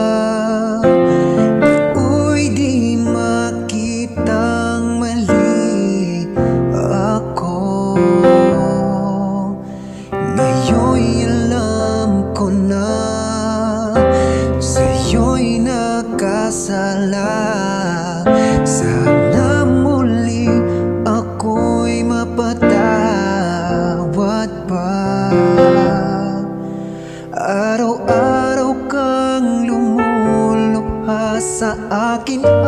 Uy, di makitang mali ako. Ngayon'y alam ko na sa'yo'y nakasala. Sana muli ako'y mapatawad pa. Araw-araw kang lumulubha sa akin.